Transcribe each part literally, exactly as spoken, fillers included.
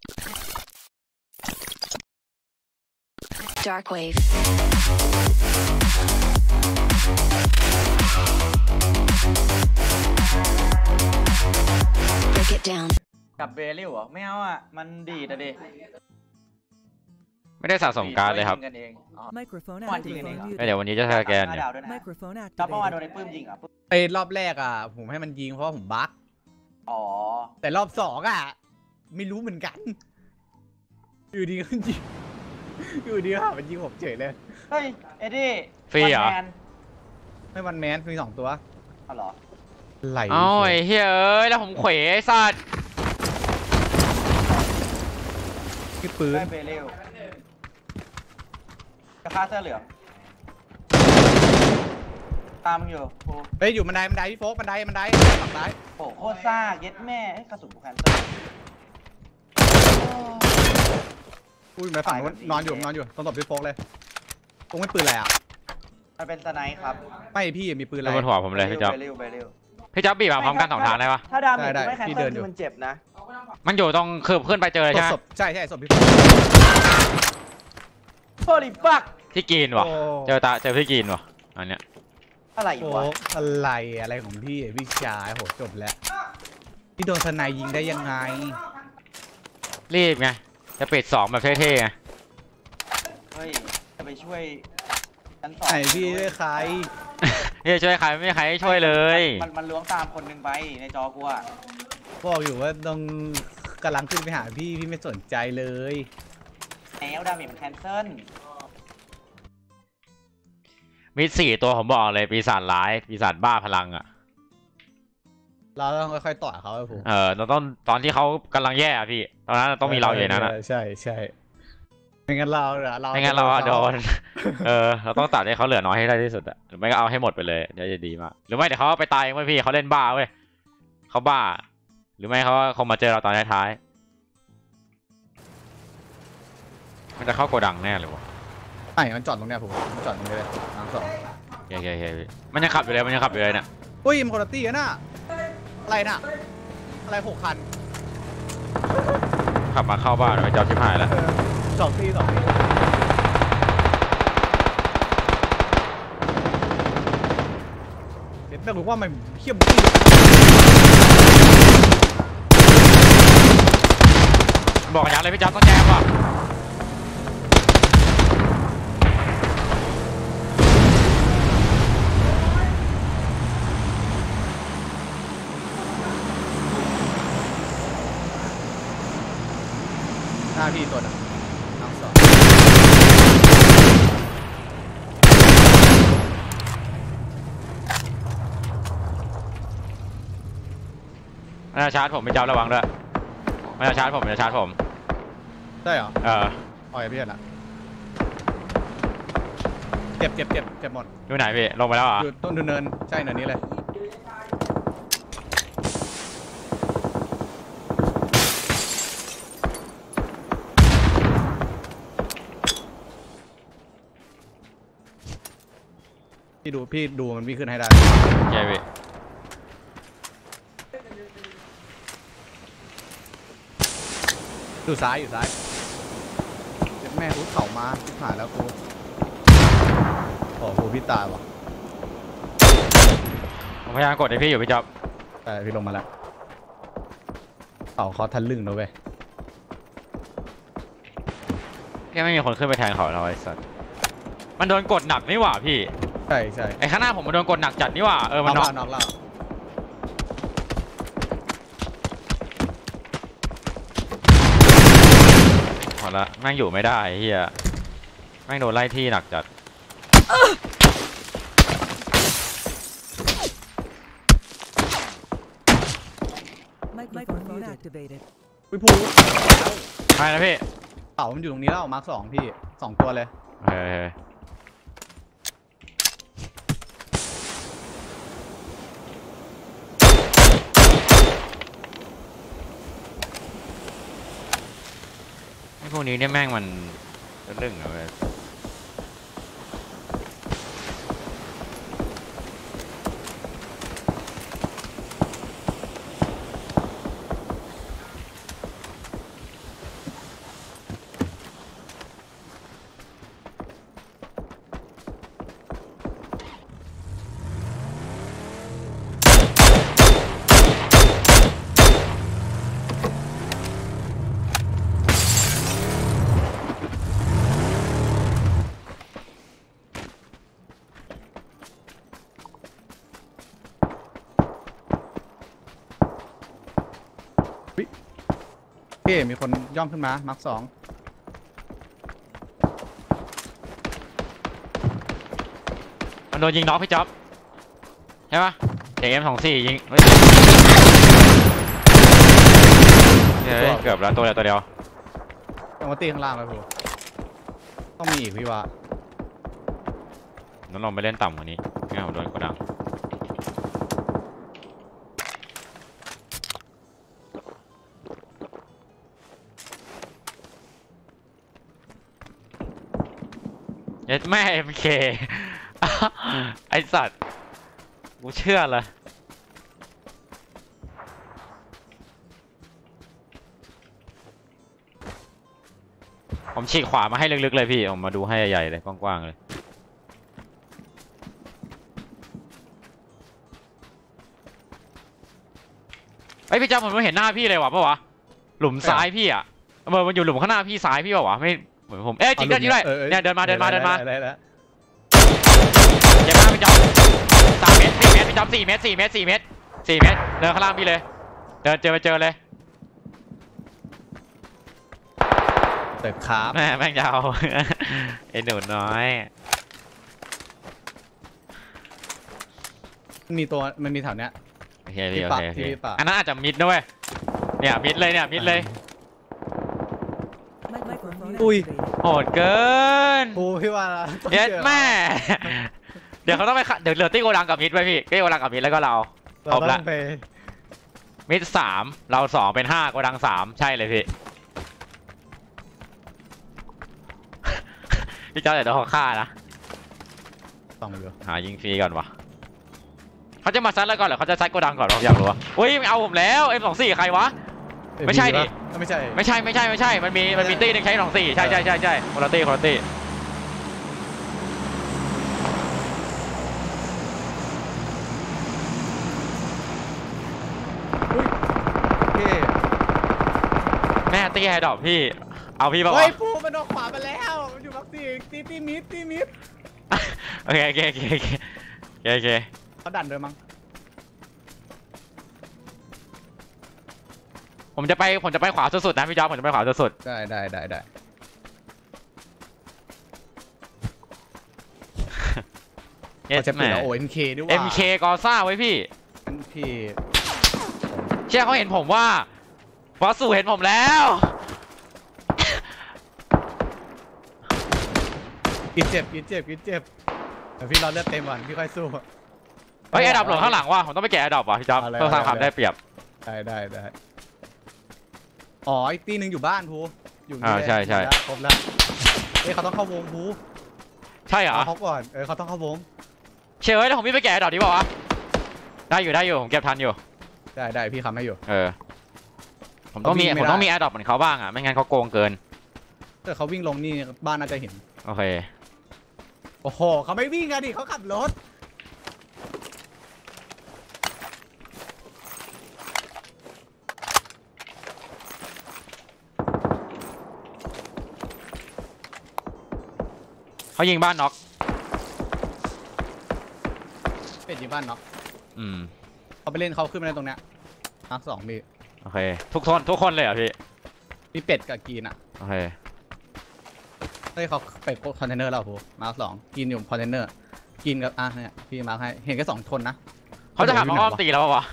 Dark wave. Break it down. กับเบลิวเหรอไม่เอาอ่ะมันดีดอะดิไม่ได้สะสมการเลยครับกันเองอ๋อ Microphone วันจริงกันเอง activated. เดี๋ยววันนี้จะสแกนเนี่ย Microphone จับเมื่อวานโด activated. นไอ้ปื้มยิงอ่ะไอ้รอบแรกอ่ะผมให้มันยิงเพราะว่าผมบั๊กอ๋อแต่รอบสองอ่ะไม่รู้เหมือนกันอยู่ดีก็ยิงอยู่ดีก็หามันยิงผมเฉยเลยเฮ้ยเอ็ดดี้ฟรีเหรอวันแมนไม่วันแมนมีสองตัวอ๋อเหรอไหลเอ้าไอ้เฮ้ยเอ้ยแล้วผมเขวไอ้สัตว์ที่ปืนได้เบลิวกระทะเสื้อเหลืองตามมึงอยู่โอ้เฮ้ยอยู่บันไดบันไดพี่โฟกบันไดบันไดฝั่งซ้ายโหโคตรซ่าเย็ดแม่ไอ้กระสุนกูแคนเซิลอุ้ยไปฝั่งนู้นนอนอยู่นอนอยู่ตรงศพพี่โฟกเลยตรงไม่ปืนอะไรอ่ะมันเป็นสไนค์ครับไม่พี่มีปืนอะไรบนหัวผมเลยพี่จ๊อบเบลิวเบลิวพี่จ๊อบบีบมาพร้อมกันสองทางได้ปะถ้าดาเมจได้กูไม่แคนพี่เซิเดิลนอยู่คือมันเจ็บนะมันอยู่ตรงคืบขึ้นไปเจอเลยใช่ไหมศพใช่ใช่ศพพี่โฟกโอลิฟักที่กินวะโอ้เจอตาเจอพี่กินวะอันเนี้ยอะไรโฟวะกอะไรอะไรของพี่พี่ชายโหจบแล้วพี่โดนสไนยิงได้ยังไงรีบไงจะปิดสองแบบเท่ๆไงเฮ้ยจะไปช่วยชั้นสองไหนพี่ด้วยใครนี่จะช่วยใครไม่มีใครให้ช่วยเลยมันมันล้วงตามคนหนึ่งไปในจอกูอะบอกอยู่ว่าต้องกำลังขึ้นไปหาพี่พี่ไม่สนใจเลยแล้วดาเมจมันแคนเซิลมีสี่ตัวผมบอกเลยปีศาจร้ายปีศาจบ้าพลังอ่ะเราต้องค่อยๆต่อยเขาไอ้ผมเออเราต้องตอนที่เขากำลังแย่อะพี่ตอนนั้นต้องมีเราอยู่ในนั้นอะใช่ใช่ไม่งั้นเราเราไม่งั้นเราอะโดน เออ เราต้องตัดให้เขาเหลือน้อยให้ได้ที่สุดอะหรือไม่ก็เอาให้หมดไปเลยเดี๋ยวจะดีมาก หรือไม่เดี๋ยวเขาไปตายเองเว้ยพี่เขาเล่นบ้าเว้ยเขาบ้า หรือไม่เขาคงมาเจอเราตอนท้ายๆมันจะเข้าโกดังแน่เลยวะไอ้มันจอดตรงเนี้ยผมมันจอดตรงนี้เลยทางสองเฮ้ยเฮ้ยเฮ้ยมันยังขับอยู่เลยมันยังขับอยู่เลยเนี่ยอุ้ยมันคนละตี้กันน่ะอะไรน่ะอะไรหกคันขับมาเข้าบ้านไปจอดชิบหายแล้วเออสองตี้สองตี้เห็นแต่ผมว่ามันเขี้ยมตี้บอกอย่างเลยพี่จ๊อบต้องแจมว่ะหน้าพี่ตัวหนึงทางสองมันจะชาร์จผมพี่จ๊อบระวังด้วยมันจะชาร์จผมมันจะชาร์จผมใช่เหรอเออปล่อยพี่ละเจ็บเจ็บเจ็บเจ็บหมดอยู่ไหนพี่ลงไปแล้วเหรออยู่ต้นเนินใช่เนินนี้เลยพี่ดูพี่ดูมันวิ่งขึ้นให้ได้โอเคพี่อยู่ซ้ายอยู่ซ้ายเจ็บแม่รู้เข่ามาผ่านแล้วกูโอ้โหพี่ตายวะผมพยายามกดให้พี่อยู่พี่จ๊อบแต่พี่ลงมาแล้วเข่าเขาทันลึ่งนะเว้ยแค่ไม่มีคนขึ้นไปแทนเขาเราไอ้สัสมันโดนกดหนักนี่หว่าพี่ใช่ใช่ไอ้ข้างหน้าผมมันโดนกดหนักจัดนี่หว่าเออมันน็อกน็อกแล้วพอละแม่งอยู่ไม่ได้เฮียแม่งโดนไล่ที่หนักจัด Microphone activated. พี่ภูใช่นะพี่เต่ามันอยู่ตรงนี้แล้วมาร์คสองพี่สองตัวเลยเฮ้ยไอ้พวกนี้เนี่ยแม่งมันเรื่องอะเว้ยพี่มีคนย่องขึ้นมามาร์คสองมันโดนยิงน็อกพี่จ๊อบใช่ปะเอ็มสองสี่ยิงเฮ้ยเฮ้ยเกือบแล้วตัวเดียวตัวเดียวต้องมาตีข้างล่างเลยพูต้องมีอีกพี่วะน้องลองไปเล่นต่ำกว่านี้ไม่งั้นผมโดนกดดังเย็ดแม่เอ็มเค ไอสัตว์กูเชื่อเลยผมฉีกขวามาให้ลึกๆเลยพี่ผมมาดูให้ใหญ่ๆเลยกว้างๆเลยไอพี่จำผมไม่เห็นหน้าพี่เลยว่ะปะวะหลุมซ้ายพี่อ่ะเมื่อมันอยู่หลุมข้างหน้าพี่ซ้ายพี่ปะวะไม่เหมือนผมเอ๊ะจริงด้วยจริงด้วยเนี่ยเดินมาเดินมาเดินมาเจ็บมากพี่จำสามเมตรสี่เมตรพี่จำสี่เมตรสี่เมตรสี่เมตรสี่เมตรเดินข้างล่างพี่เลยเดินเจอไปเจอเลยเติบครับแม่แม่งยาวไอ้หนูน้อยมีตัวมันมีแถวเนี้ยโอเคพี่โอเคโอเคอันนั้นอาจจะมิดด้วยเนี่ยมิดเลยเนี่ยมิดเลยอุ้ยโหดเกินโอ้พี่ว่าเย็ดแม่เดี๋ยวเขาต้องไปเดี๋ยวเหลือตี้โกดังกับมิดไว้พี่ตี้โกดังกับมิดแล้วก็เราครบละมิดสามเราสองเป็นห้าโกดังสามใช่เลยพี่พี่เจ้าแต่ต้องฆ่านะต้องเลยหายิงฟรีก่อนวะเขาจะมาซัดแล้วก่อนหรือเขาจะซัดโกดังก่อนผมอยากรู้ว่าอุ้ยเอาผมแล้วเอ็มสองสี่ใครวะไม่ใช่ดิไม่ใช่ไม่ใช่ไม่ใช่ไม่ใช่มันมีมันมีตี้นึงใช้สองสี่ใช่ใช่ใช่ใช่คนละตี้คนละตี้แม่ตีแฮดดอกพี่เอาพี่ป่าวเฮ้ยปูมันออกขวามาแล้วมันอยู่บักซี่ตีตีมิดตีมิดโอเคโอเคโอเคโอเคโอเคเขาดันเลยมั้งผมจะไปผมจะไปขวาสุดๆนะพี่จอมผมจะไปขวาสุดๆได้ได้ได้ได้เขาจะเปลี่ยนโอเอ็มเคด้วยว่าเอ็มเคกอซ่าไว้พี่พี่เชื่อเขาเห็นผมว่าฟอสสูเห็นผมแล้วกินเจ็บกินเจ็บกินเจ็บแต่พี่รอเลือดเต็มก่อนพี่ค่อยสู้เฮ้ยแอร์ดับหลงข้างหลังว่ะผมต้องไปแกะแอร์ดับว่ะพี่จ๊อบต้องสร้างความได้เปรียบได้ได้ได้อ๋ออีกตีหนึ่งอยู่บ้านภูอยู่อ่าใช่ใช่ครบแล้วเฮ้ยเขาต้องเข้าวงภูใช่เหรอเขาก่อนเออเขาต้องเข้าวงเชื่อแล้วผมพี่ไปแกะแอร์ดับดีป่าวะได้อยู่ได้อยู่ผมเก็บทันอยู่ได้ได้พี่ทำให้อยู่เออผมต้องมีผมต้องมีแอร์ดับเหมือนเขาบ้างอ่ะไม่งั้นเขาโกงเกินถ้าเขาวิ่งลงนี่บ้านน่าจะเห็นโอเคโอ้โหเขาไม่วิ่งกันดิเขาขับรถเขายิงบ้านน็อกเป็นยิงบ้านน็อกอืมเขาไปเล่นเขาขึ้นมาเล่นตรงเนี้ยมาร์คสองพี่โอเคทุกคนทุกคนเลยเหรอพี่มีเป็ดกับกีนอ่ะโอเคเฮ้ยเขาไปคอนเทนเนอร์แล้วผมมาร์คสองกินอยู่คอนเทนเนอร์กินกับอ่ะเนี่ยพี่มาร์คให้เห็นแค่สองคนนะเขาจะหักมาอ้อมตีแล้ววะ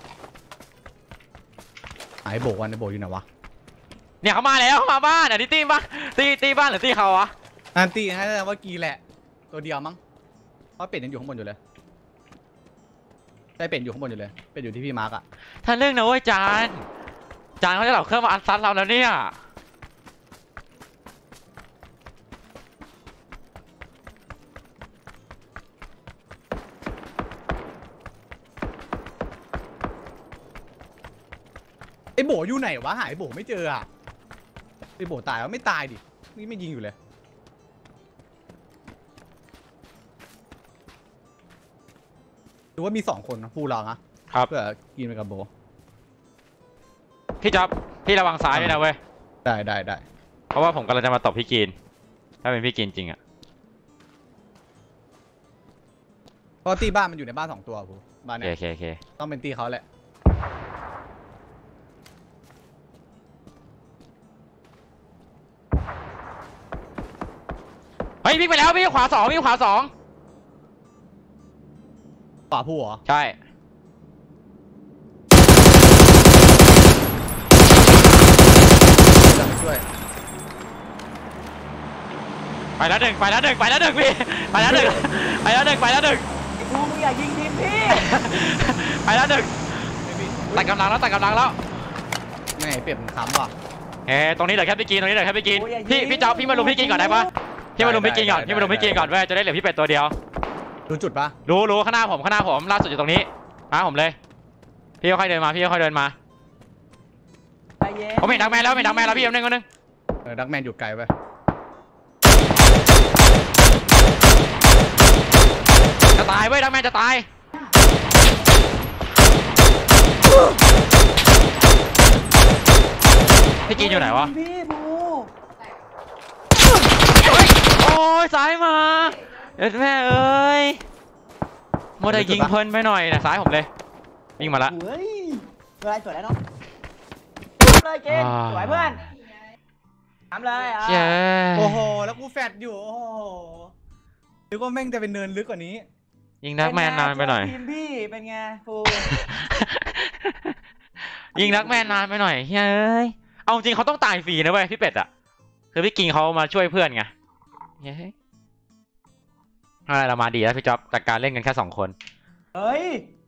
ไอ้โบกวันไอ้โบอยู่ไหนวะเนี่ยเขามาแล้วเขามาบ้านอ่ะนี่ตีบ้านตีตีบ้านหรือตีเขาวะอันตีให้ได้ว่ากีแหละตัวเดียวมั้งเพราะเป็ดยังอยู่ข้างบนอยู่เลยใช่เป็ดอยู่ข้างบนอยู่เลยเป็ดอยู่ที่พี่มาร์คอะท่านเรื่องนะเว้ยจานจานเขาจะเหล่าเครื่องมาอัดซัดเราแล้วเนี่ยไอ้โบอยู่ไหนวะหายโบไม่เจออะไอ้โบตายแล้วไม่ตายดินี่ไม่ยิงอยู่เลยหรือว่ามีสองคนนะผู้เราอะครับเพื่อกินไปกับโบพี่จ๊อบพี่ระวังซ้ายด้วยนะเว้ยได้ได้ได้เพราะว่าผมกำลังจะมาตบพี่กินถ้าเป็นพี่กินจริงอะเพราะตีบ้านมันอยู่ในบ้านสองตัวผู้บ้านเนี่ยโอเคโอเคต้องเป็นตีเขาแหละเฮ้ยวิ่งไปแล้ววิ่งขวาสองวิ่งขวาสองขวาผู้เหรอใช่จะไปช่วยไปแล้วหนึ่งไปแล้วหนึ่งไปแล้วหนึ่งพี่ไปแล้วหนึ่งไปแล้วหนึ่งไปแล้วหนึ่งไอ้กูมึงอย่ายิงทีมพี่ไปแล้วหนึ่งตัดกำลังแล้วตัดกำลังแล้วไม่เปลี่ยนซ้ำว่ะเอ้ตรงนี้เหลือแค่พี่กินตรงนี้เหลือแค่พี่กินพี่พี่จ๊อบพี่มาลุมพี่กินก่อนได้ปะพี่มาลุมพี่กินก่อนพี่มาลุมพี่กินก่อนเว้ยจะได้เหลือพี่เป็ดตัวเดียวดูจุดปะรู้รู้ข้างหน้าผมข้างหน้าผมล่าสุดอยู่ตรงนี้มาผมเลยพี่ค่อยๆเดินมาพี่ค่อยๆเดินมาใจเย็นผมเห็นดักแมนแล้วเห็นดักแมนแล้วพี่เอาหนึ่งเอาหนึ่งเออดักแมนอยู่ไกลไปจะตายเว้ยดักแมนจะตายพี่กินอยู่ไหนวะพี่บูโอ้ยซ้ายมาเอ็ดแม่เอ้ยมัวแต่ยิงเพลินไปหน่อยนะซ้ายผมเลยยิงมาละเฮ้ยเวลาสวยแล้วเนาะเลยเกมสวยเพื่อนทำเลยอ่ะเย้โอ้โหแล้วกูแฟดอยู่โอ้โหนึกว่าแม่งจะเป็นเนินลึกกว่านี้ยิงดักแมนนานไปหน่อยทีมพี่เป็นไงฟูยิงดักแมนนานไปหน่อยเฮ้ยเอาจริงเขาต้องตายฟรีนะเว้ยพี่เป็ดอะคือพี่กิงเขามาช่วยเพื่อนไงเฮ้ยอะไรเรามาดีแล้วพี่จ๊อบจากการเล่นกันแค่สองคนเฮ้ย